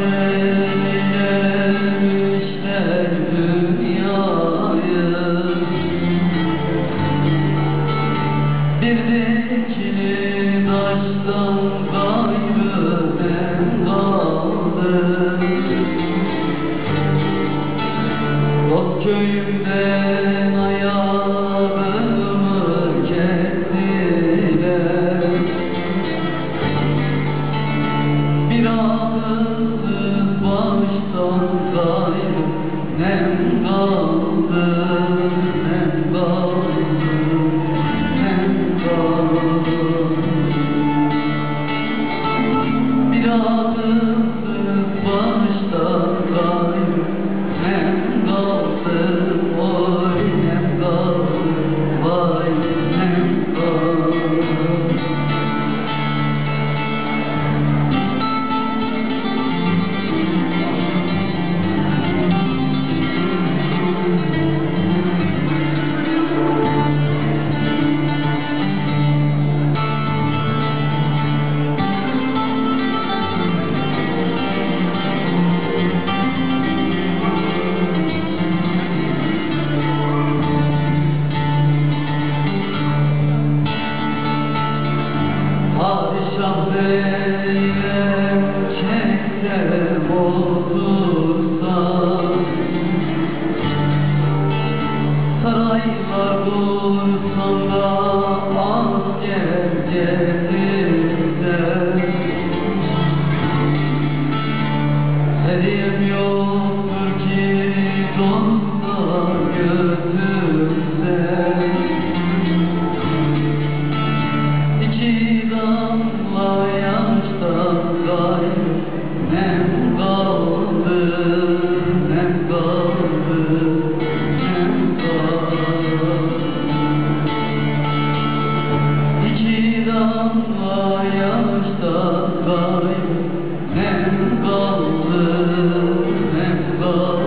eylemişler dünyayı. Bir dikili taştan gayrı ben kaldım. Ot köyümden ayağımı kestiler. Bir ağızsız baştan gayrı nem kaldı, nem kaldı, nem kaldı. Bir ağızsız baştan gayrı nem kaldı, oy nem kaldı, vay nem kaldı. Padişah beylem çeksem otursa, saraylar kursam da asker getirse, hediyem yoktur ki dostlar götürse. İki damla yaştan gayrı nem kaldı, nem kaldı, nem kaldı. İki damla yaştan gayrı nem kaldı, nem kaldı.